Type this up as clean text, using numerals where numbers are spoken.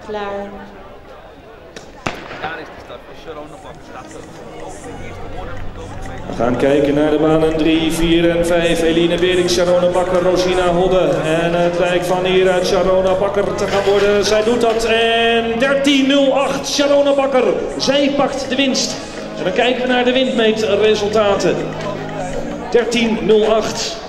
Klaar. Daar is de start van Sharona Bakker. Staat de eerste worden. We gaan kijken naar de banen 3, 4 en 5. Eline Bering, Sharona Bakker, Rosina Hodde. En het lijkt van hieruit Sharona Bakker te gaan worden. Zij doet dat en 13.08. Sharona Bakker, zij pakt de winst. En dan kijken we naar de windmeetresultaten. 13.08.